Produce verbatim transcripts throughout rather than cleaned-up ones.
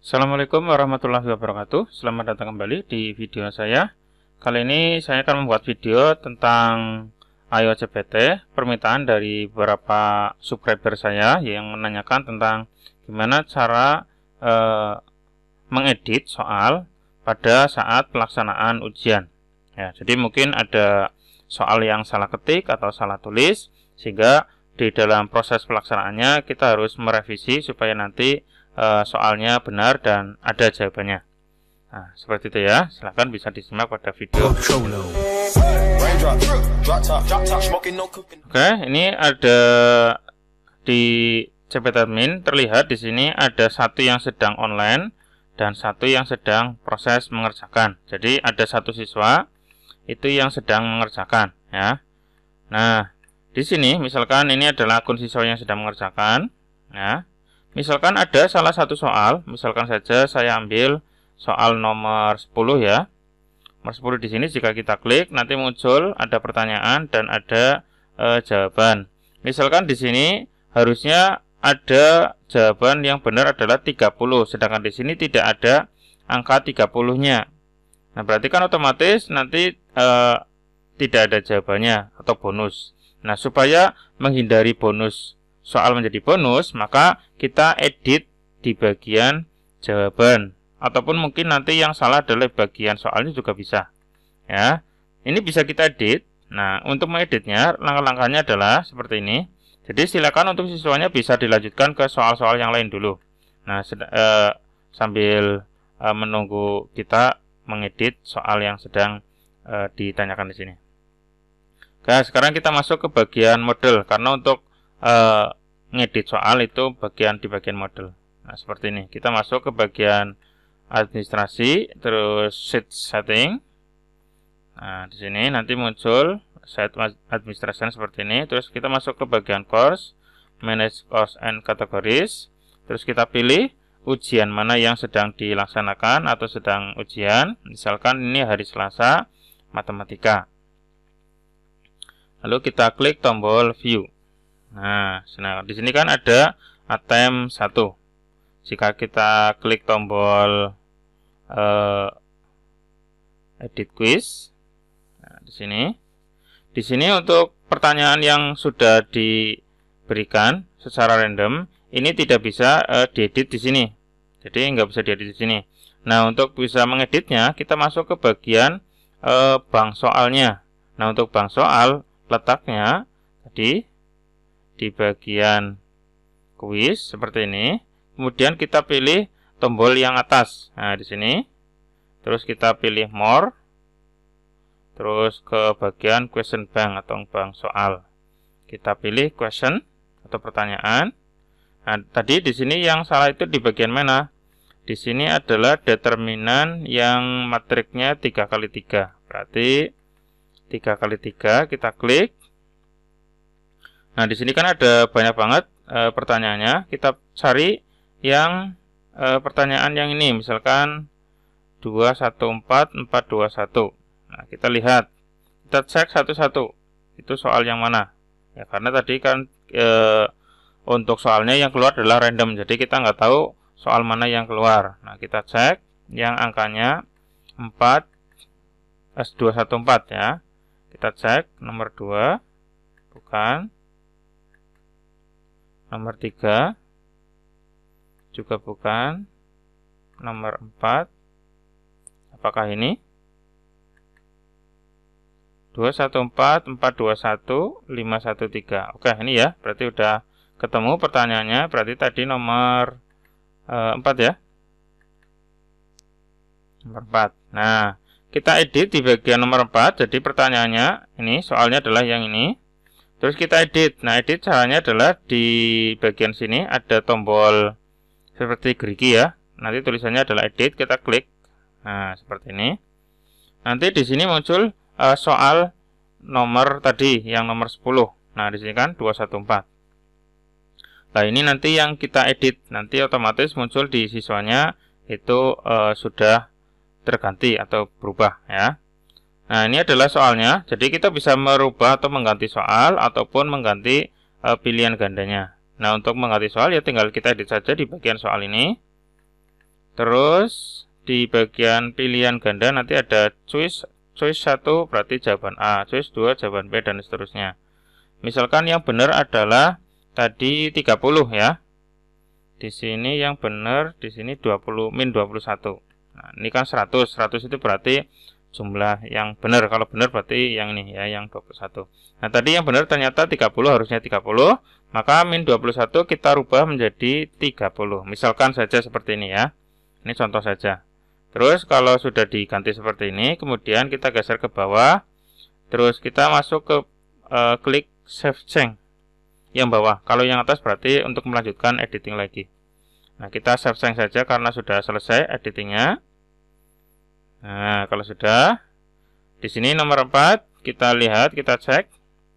Assalamualaikum warahmatullahi wabarakatuh. Selamat datang kembali di video saya. Kali ini saya akan membuat video tentang I O C P T, permintaan dari beberapa subscriber saya yang menanyakan tentang gimana cara eh, mengedit soal pada saat pelaksanaan ujian. Ya, jadi mungkin ada soal yang salah ketik atau salah tulis, sehingga di dalam proses pelaksanaannya kita harus merevisi supaya nanti soalnya benar dan ada jawabannya. Nah, seperti itu ya. Silahkan bisa disimak pada video. Oke, ini ada di C P T Admin terlihat di sini ada satu yang sedang online dan satu yang sedang proses mengerjakan. Jadi ada satu siswa itu yang sedang mengerjakan ya. Nah, di sini misalkan ini adalah akun siswa yang sedang mengerjakan ya. Misalkan ada salah satu soal, misalkan saja saya ambil soal nomor sepuluh ya. Nomor sepuluh di sini jika kita klik nanti muncul ada pertanyaan dan ada e, jawaban. Misalkan di sini harusnya ada jawaban yang benar adalah tiga puluh, sedangkan di sini tidak ada angka tiga puluh-nya. Nah, berarti kan otomatis nanti e, tidak ada jawabannya atau bonus. Nah, supaya menghindari bonus soal menjadi bonus, maka kita edit di bagian jawaban, ataupun mungkin nanti yang salah adalah bagian soalnya juga bisa ya. Ini bisa kita edit. Nah, untuk mengeditnya langkah-langkahnya adalah seperti ini. Jadi silakan untuk siswanya bisa dilanjutkan ke soal-soal yang lain dulu. Nah, eh, sambil eh, menunggu kita mengedit soal yang sedang eh, ditanyakan di sini. Oke, sekarang kita masuk ke bagian model, karena untuk Uh, ngedit soal itu bagian di bagian model. Nah, seperti ini. Kita masuk ke bagian administrasi, terus sheet setting. Nah, di sini nanti muncul set administration seperti ini. Terus kita masuk ke bagian course, manage course and categories. Terus kita pilih ujian mana yang sedang dilaksanakan atau sedang ujian. Misalkan ini hari Selasa, matematika. Lalu kita klik tombol view. Nah, nah, di sini kan ada attempt satu. Jika kita klik tombol uh, edit quiz, nah, di sini, di sini untuk pertanyaan yang sudah diberikan secara random, ini tidak bisa uh, diedit di sini. Jadi nggak bisa diedit di sini. Nah, untuk bisa mengeditnya, kita masuk ke bagian uh, bank soalnya. Nah, untuk bank soal letaknya tadi di bagian quiz seperti ini. Kemudian kita pilih tombol yang atas. Nah, di sini. Terus kita pilih more. Terus ke bagian question bank atau bank soal. Kita pilih question atau pertanyaan. Nah, tadi di sini yang salah itu di bagian mana? Di sini adalah determinan yang matriknya tiga kali tiga. Berarti tiga kali tiga kita klik. Nah, di sini kan ada banyak banget e, pertanyaannya. Kita cari yang e, pertanyaan yang ini, misalkan dua satu empat empat dua satu. Nah, kita lihat, kita cek satu-satu. Itu soal yang mana? Ya, karena tadi kan e, untuk soalnya yang keluar adalah random, jadi kita nggak tahu soal mana yang keluar. Nah, kita cek yang angkanya empat S dua satu empat ya. Kita cek nomor dua, bukan. Nomor tiga juga bukan. Nomor empat, apakah ini? dua satu empat empat dua satu lima satu tiga. Oke, ini ya, berarti udah ketemu pertanyaannya. Berarti tadi nomor e, empat ya. Nomor empat. Nah, kita edit di bagian nomor empat. Jadi pertanyaannya ini, soalnya adalah yang ini. Terus kita edit. Nah, edit caranya adalah di bagian sini ada tombol seperti gerigi ya. Nanti tulisannya adalah edit, kita klik. Nah, seperti ini. Nanti di sini muncul uh, soal nomor tadi yang nomor sepuluh. Nah, di sini kan dua satu empat. Nah, ini nanti yang kita edit. Nanti otomatis muncul di siswanya itu uh, sudah terganti atau berubah ya. Nah, ini adalah soalnya. Jadi kita bisa merubah atau mengganti soal ataupun mengganti e, pilihan gandanya. Nah, untuk mengganti soal ya tinggal kita edit saja di bagian soal ini. Terus di bagian pilihan ganda nanti ada choice choice satu berarti jawaban A, choice dua jawaban B, dan seterusnya. Misalkan yang benar adalah tadi tiga puluh ya. Di sini yang benar di sini dua puluh min dua puluh satu. Nah, ini kan seratus. seratus itu berarti jumlah yang benar. Kalau benar berarti yang ini ya, yang dua puluh satu. Nah, tadi yang benar ternyata tiga puluh, harusnya tiga puluh. Maka min dua puluh satu kita rubah menjadi tiga puluh. Misalkan saja seperti ini ya. Ini contoh saja. Terus kalau sudah diganti seperti ini, kemudian kita geser ke bawah. Terus kita masuk ke uh, klik Save Change yang bawah. Kalau yang atas berarti untuk melanjutkan editing lagi. Nah, kita Save Change saja karena sudah selesai editingnya. Nah, kalau sudah, di sini nomor empat, kita lihat, kita cek.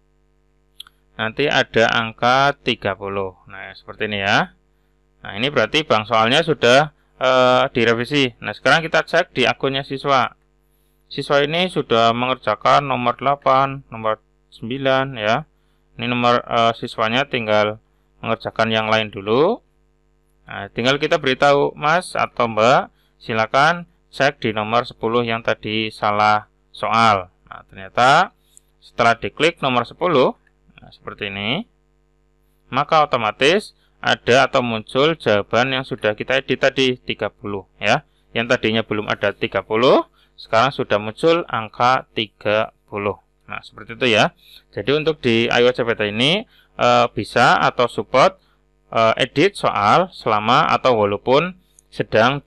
Nanti ada angka tiga puluh. Nah, seperti ini ya. Nah, ini berarti bang soalnya sudah Uh, direvisi. Nah, sekarang kita cek di akunnya siswa. Siswa ini sudah mengerjakan nomor delapan, nomor sembilan ya. Ini nomor uh, siswanya tinggal mengerjakan yang lain dulu. Nah, tinggal kita beritahu, Mas atau Mbak, silakan cek di nomor sepuluh yang tadi salah soal. Nah, ternyata setelah diklik nomor sepuluh, nah, seperti ini, maka otomatis ada atau muncul jawaban yang sudah kita edit tadi tiga puluh ya. Yang tadinya belum ada tiga puluh, sekarang sudah muncul angka tiga puluh. Nah, seperti itu ya. Jadi untuk di I O C P T ini e, bisa atau support e, edit soal selama atau walaupun sedang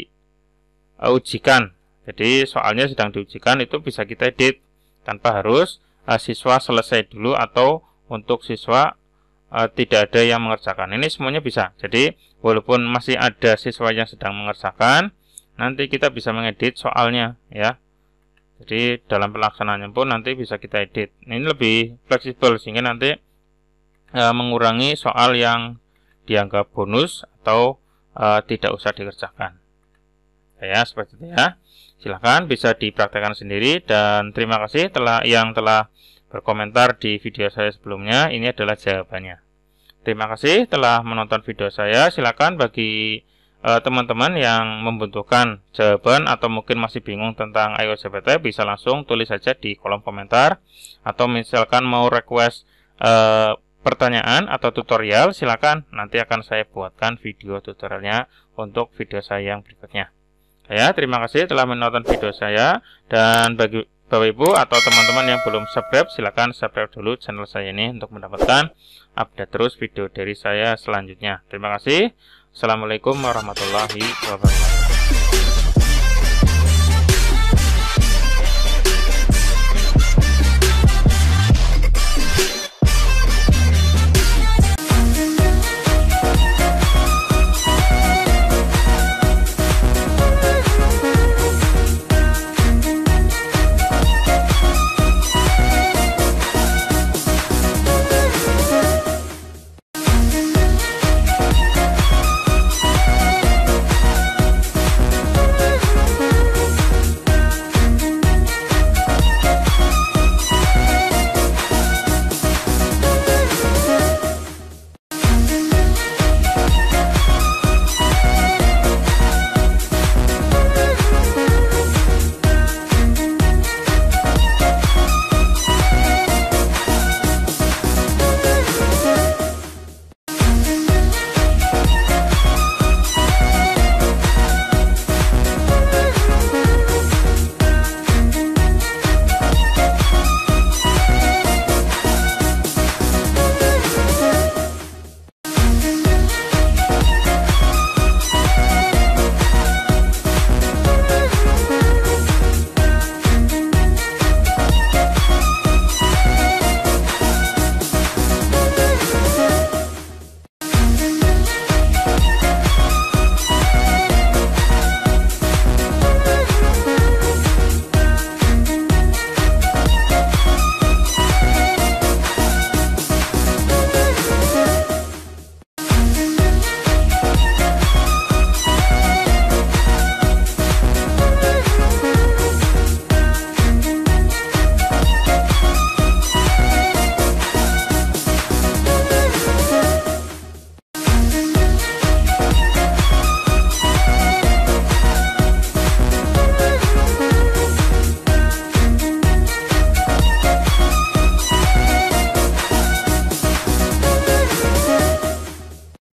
diujikan. Jadi soalnya sedang diujikan itu bisa kita edit tanpa harus e, siswa selesai dulu atau untuk siswa Uh, tidak ada yang mengerjakan. Ini semuanya bisa. Jadi walaupun masih ada siswa yang sedang mengerjakan, nanti kita bisa mengedit soalnya ya. Jadi dalam pelaksanaannya pun nanti bisa kita edit. Ini lebih fleksibel sehingga nanti uh, mengurangi soal yang dianggap bonus atau uh, tidak usah dikerjakan. Ya, seperti itu ya. Silahkan bisa dipraktekkan sendiri, dan terima kasih telah yang telah berkomentar di video saya sebelumnya. Ini adalah jawabannya. Terima kasih telah menonton video saya. Silakan bagi teman-teman uh, yang membutuhkan jawaban atau mungkin masih bingung tentang I O C P T, bisa langsung tulis saja di kolom komentar. Atau misalkan mau request uh, pertanyaan atau tutorial, silakan nanti akan saya buatkan video tutorialnya untuk video saya yang berikutnya. Ya, terima kasih telah menonton video saya, dan bagi Bapak Ibu atau teman-teman yang belum subscribe, silakan subscribe dulu channel saya ini untuk mendapatkan update terus video dari saya selanjutnya. Terima kasih. Assalamualaikum warahmatullahi wabarakatuh.